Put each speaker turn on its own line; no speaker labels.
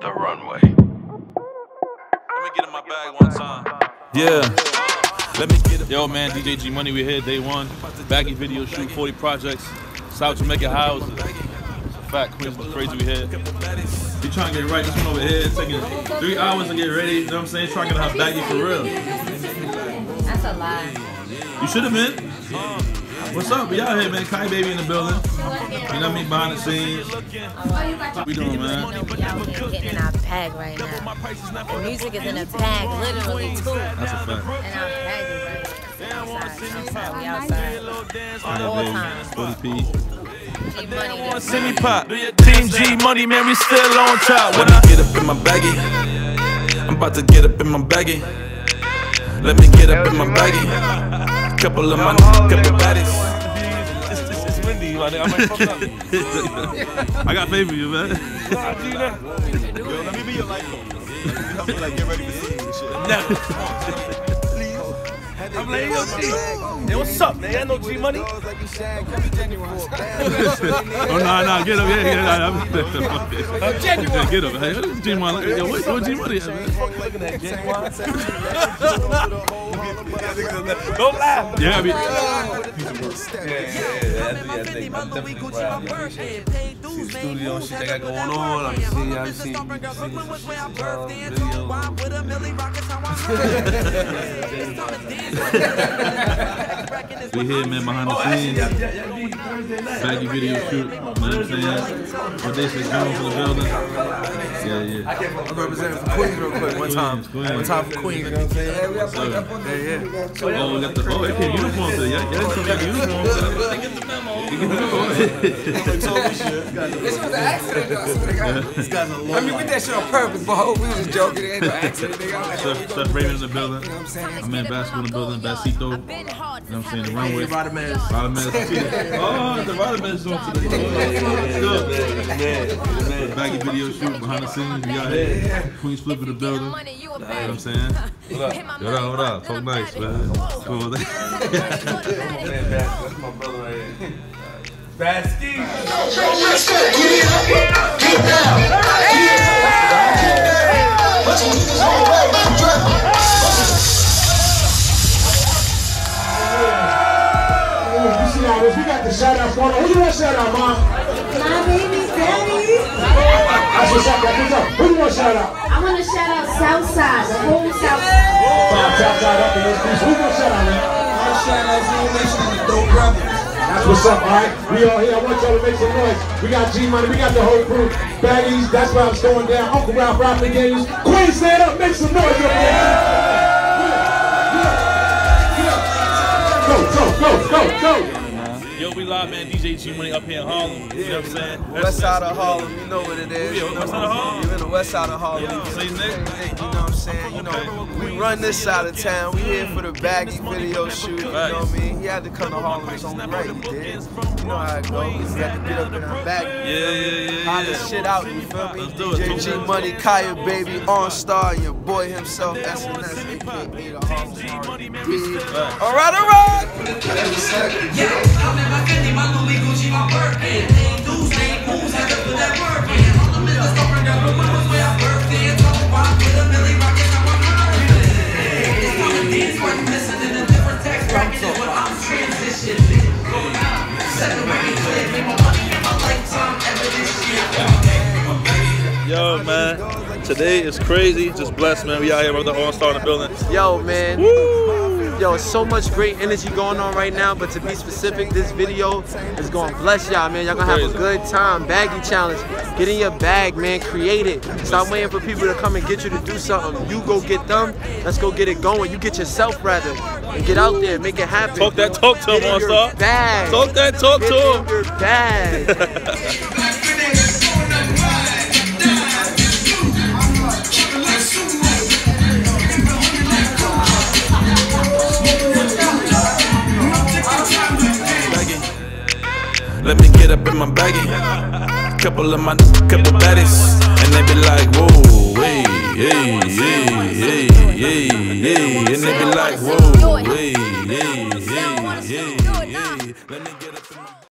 the runway. Let me get in my bag one time.
Yeah.
Let me get it.
Yo, man, DJGMoney, we here, day one. Baggie video shoot, 40 projects. South Jamaica houses. It's a fact, Queens is crazy, we here. We trying to get right, this one over here, taking 3 hours to get ready, you know what I'm saying? Trying to have Baggie for real.
That's a lie.
You should have been. What's up? We out here, man. Kai Baby in the building. You know what I mean? Behind the scenes. What we doing, man?
We out here getting in our bag right now. The music is in a bag, literally, too.
That's a fact.
And our bag is right outside. We outside. All time.
40p.
G-Money.
Semi pop. Team G-Money, man, we still on top. Let me get up in my baggie. I'm about to get up in my baggie. Let me get up in my baggie. Couple of my couple baddies. It's windy, my nigga. I might fuck up.
I got faith for you, man.
Yo, let me be your life. Help me like get ready to see and shit. No. I'm like, yo, G. Hey, what's up, man? I know G-Money.
Oh, no, get up, yeah.
Genuine.
Get up, hey, what is G-Money? Yo, what G-Money at, man?
Looking at Genuine. Don't laugh.
Yeah, I mean,
See the studio and shit they got going on. I'm seeing
we here, man, behind the scenes. Baggie video shoot, you know what I'm saying? Audacious Jones in the building. Yeah.
I'm representing for Queens real quick. One time for Queens, you know what I'm saying? Hey, we got
Oh, we got the, oh, it came uniform today. Yeah, it's some uniform today.
Get the memo. This was an accident, though. I swear to God. This guy's a lawyer. I mean, we did that shit on purpose, but we was just joking. It ain't no accident, nigga.
Steph Raven in the building.
You know what I'm saying?
I'm in basketball in the building, Basito. You know what I'm saying? The runway.
Rider man.
Rider man. Oh, the Rider man's doing today. Good. Baggie video shoot behind the scenes. We got here. Queens Flip in the building. You know what I'm saying? What up? Talk nice, man. Come on.
That's my brother right here. Bad Steve. Get down.
We got the shout out for Who you want to shout out, Mom?
My baby daddy.
That's what's up. Who you want to shout out?
I want to shout out Southside, the whole Southside.
Southside up in this piece. Who you want to shout out, man?
I shout out Nation and the Dope Brothers.
That's what's up, all right? We all here. I want y'all to make some noise. We got G-Money. We got the whole crew. Baggies. That's why it's going down. Uncle Ralph Rapping Games. Queen, stand up. Make some noise up there. Go.
Yo, we live, man. DJGMoney up here in Harlem. You know what I'm saying?
West side of Harlem, you know what it is.
Yeah, west side of Harlem?
You're in the west side of Harlem.
Same nigga.
You know what I'm saying? You know, we run this side of town. We here for the Baggie video shoot. You know what I mean? He had to come to Harlem. It's only right. He did. You know how it goes. He had to get up in our back.
Yeah.
Hot as shit out. You feel me?
Let's do it.
DJGMoney, Kaya Baby, On Star, and your boy himself, SNS, aka the Harlem R&B. All right.
I'm in my Fendi, my Louis, Gucci, my Birkin. Ain't dudes, ain't moves, I just put that work in. All the business don't bring up the windows where I birthed in. Talk about with a Millie rockets, I'm on it's one of these worth missing in a different text bracket is what I'm transitioning. Set the record clear, make my money in my lifetime, evidence shit.
Yo, man. Today is crazy. Just blessed, man. We out here with the All-Star in the building.
Yo, man.
Woo!
Yo, so much great energy going on right now, but to be specific, this video is going to bless y'all, man. Y'all going to have a good time. Baggie challenge. Get in your bag, man. Create it. Stop waiting for people to come and get you to do something. You go get them. Let's go get it going. You get yourself, rather, and get out there. Make it happen.
Talk that talk to him, All-Star.
Bag.
Talk that talk to him.
Get in your bag.
Let me get up in my baggie. Couple baddies, and they be like, whoa, hey, and they be like, whoa, hey. Let me get up in my